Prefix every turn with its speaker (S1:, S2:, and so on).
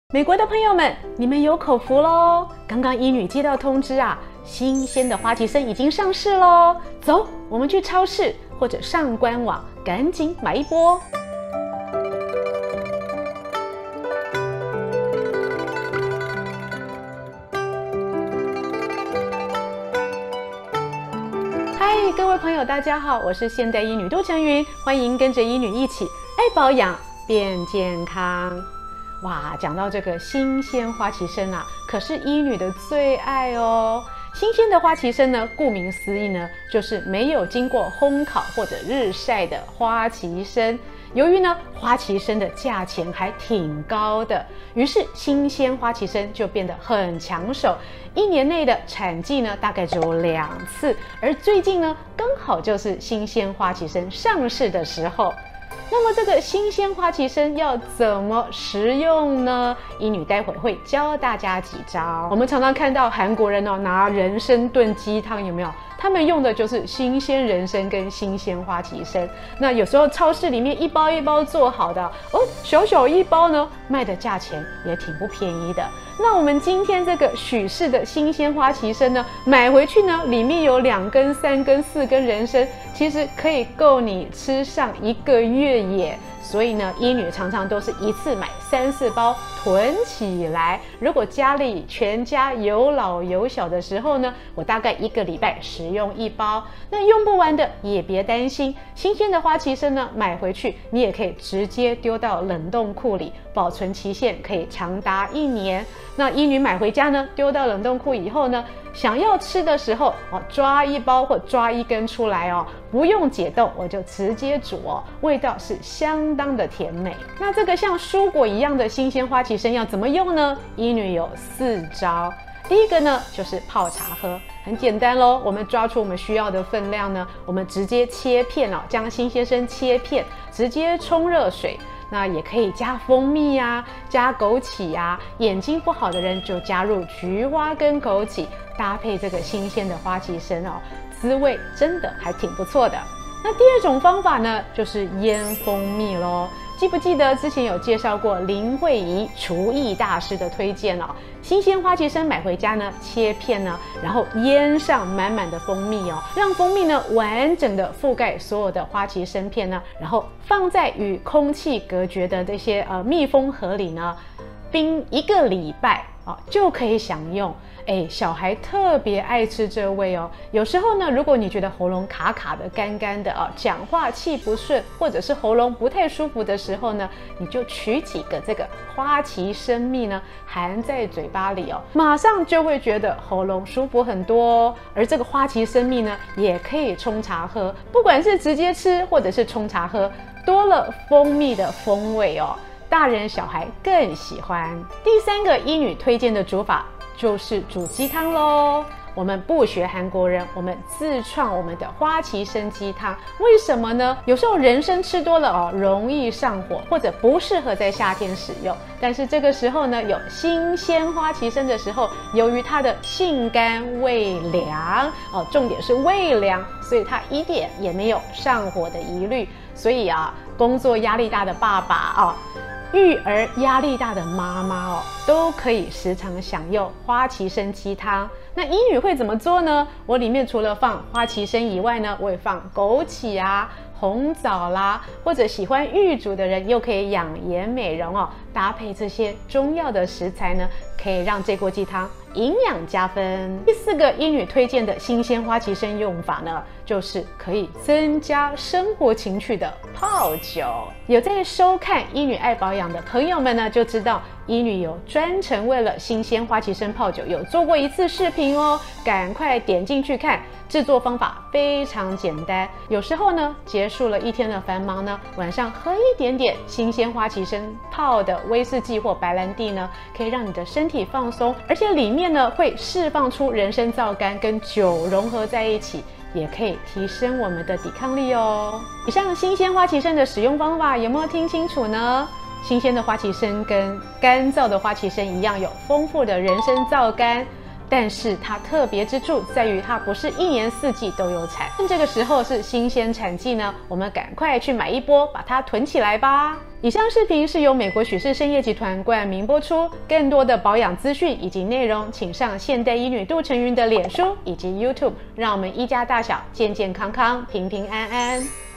S1: 美国的朋友们，你们有口福喽！刚刚医女接到通知啊，新鲜的花旗参已经上市喽。走，我们去超市或者上官网，赶紧买一波。嗨，各位朋友，大家好，我是现代医女杜成云，欢迎跟着医女一起爱保养变健康。哇，讲到这个新鲜花旗参啊，可是医女的最爱哦。新鲜的花旗参呢，顾名思义呢，就是没有经过烘烤或者日晒的花旗参。由于呢，花旗参的价钱还挺高的，于是新鲜花旗参就变得很抢手。一年内的产季呢，大概只有2次，而最近呢，刚好就是新鲜花旗参上市的时候。那么这个新鲜花旗参要怎么食用呢？医女待会会教大家几招。我们常常看到韩国人拿人参炖鸡汤，有没有？他们用的就是新鲜人参跟新鲜花旗参。那有时候超市里面一包一包做好的哦，小小一包呢，卖的价钱也挺不便宜的。那我们今天这个许氏的新鲜花旗参呢，买回去呢，里面有2根、3根、4根人参，其实可以够你吃上1个月耶。所以呢，医女常常都是一次买3、4包囤起来。如果家里全家有老有小的时候呢，我大概1个礼拜食用1包。那用不完的也别担心，新鲜的花旗参呢，买回去你也可以直接丢到冷冻库里，保存期限可以长达1年。那医女买回家呢，丢到冷冻库以后呢，想要吃的时候抓1包或抓1根出来哦，不用解冻，我就直接煮哦，味道是相当的甜美。那这个像蔬果一样的新鲜花旗参要怎么用呢？医女有4招。第一个呢，就是泡茶喝，很简单咯。我们抓出我们需要的分量呢，我们直接切片哦，将新鲜参切片，直接冲热水。那也可以加蜂蜜呀，加枸杞呀，眼睛不好的人就加入菊花跟枸杞，搭配这个新鲜的花旗参哦，滋味真的还挺不错的。那第2种方法呢，就是腌蜂蜜咯。记不记得之前有介绍过林慧仪厨艺大师的推荐哦？新鲜花旗参买回家呢，切片呢，然后腌上满满的蜂蜜哦，让蜂蜜呢完整的覆盖所有的花旗参片呢，然后放在与空气隔绝的这些密封盒里呢，冰1个礼拜就可以享用。小孩特别爱吃这味哦。有时候呢，如果你觉得喉咙卡卡的、干干的讲话气不顺，或者是喉咙不太舒服的时候呢，你就取几个这个花旗参蜜呢，含在嘴巴里哦，马上就会觉得喉咙舒服很多哦。而这个花旗参蜜呢，也可以冲茶喝，不管是直接吃或者是冲茶喝，多了蜂蜜的风味哦，大人小孩更喜欢。第3个医女推荐的煮法就是煮鸡汤咯。我们不学韩国人，我们自创我们的花旗参鸡汤。为什么呢？有时候人参吃多了容易上火，或者不适合在夏天使用。但是这个时候呢，有新鲜花旗参的时候，由于它的性甘味凉重点是味凉，所以它一点也没有上火的疑虑。所以工作压力大的爸爸育儿压力大的妈妈都可以时常享用花旗参鸡汤。那医女会怎么做呢？我里面除了放花旗参以外呢，我也放枸杞啊、红枣啦，或者喜欢玉煮的人又可以养颜美容搭配这些中药的食材呢，可以让这锅鸡汤营养加分。第4个医女推荐的新鲜花旗参用法呢，就是可以增加生活情趣的泡酒。有在收看医女爱保养的朋友们呢，就知道医女有专程为了新鲜花旗参泡酒有做过1次视频哦，赶快点进去看。制作方法非常简单，有时候呢，结束了1天的繁忙呢，晚上喝一点点新鲜花旗参泡的威士忌或白兰地呢，可以让你的身体放松，而且里面呢会释放出人参皂苷跟酒融合在一起，也可以提升我们的抵抗力哦。以上新鲜花旗参的使用方法有没有听清楚呢？新鲜的花旗参跟干燥的花旗参一样，有丰富的人参皂苷。 但是它特别之处在于它不是一年四季都有产，趁这个时候是新鲜产季呢，我们赶快去买一波，把它囤起来吧。以上视频是由美国许氏参业集团冠名播出，更多的保养资讯以及内容，请上现代医女杜成云的脸书以及 YouTube， 让我们一家大小健健康康、平平安安。